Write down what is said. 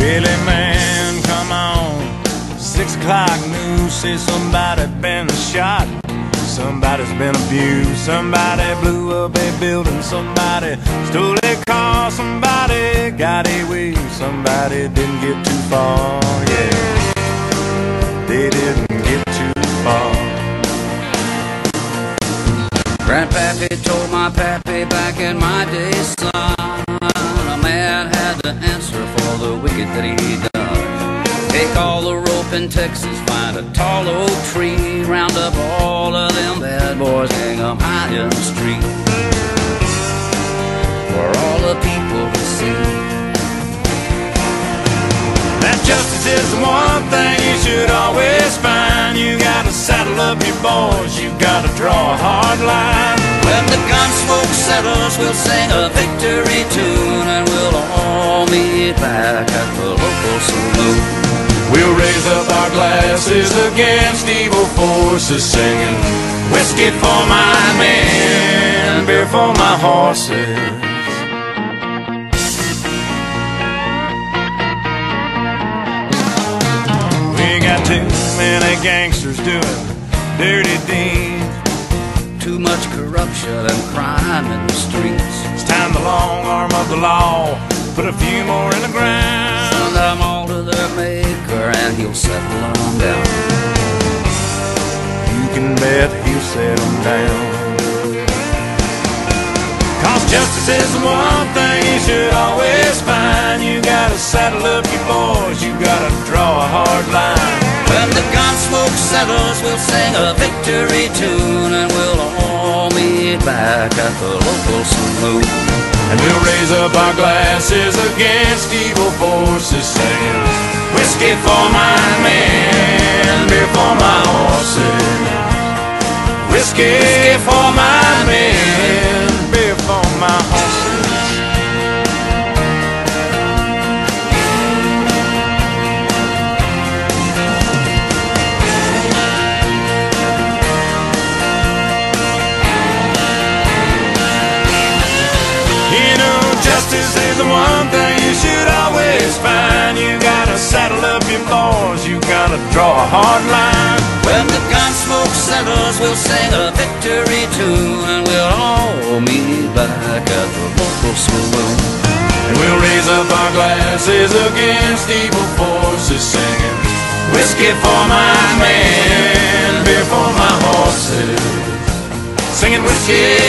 Billy man, come on. 6 o'clock news says somebody been shot. Somebody's been abused. Somebody blew up a building. Somebody stole a car. Somebody got away. Somebody didn't get too far. Yeah, they didn't get too far. Grandpappy told my pappy back in my day, son, a man had to answer for the wicked that he done. Take all the rope in Texas, find a tall oak tree, round up all of them bad boys, hang them high in the street, for all the people to see. That justice is the one thing you should always find. You gotta saddle up your boys, you gotta draw a hard line. When the gun smoke settles, we'll sing a victory tune, and we'll all meet back at the local saloon. We'll raise up our glasses against evil forces, singing whiskey for my men, beer for my horses. Too many gangsters doing dirty deeds. Too much corruption and crime in the streets. It's time the long arm of the law put a few more in the ground. Send them all to their maker and he'll settle them down. You can bet he'll settle them down. 'Cause justice is the one thing you should always find. You gotta saddle up your boys, you gotta draw a hard line. When the gun smoke settles, we'll sing a victory tune, and we'll all meet back at the local saloon. And we'll raise up our glasses against evil forces, singing whiskey for my men, beer for my horses. Whiskey for my men, beer for my horses. Justice is the one thing you should always find. You gotta saddle up your boys, you gotta draw a hard line. When the gun smoke settles, we'll sing a victory tune, and we'll all meet back at the local saloon. And we'll raise up our glasses against evil forces, singing whiskey for my men, beer for my horses. Singing whiskey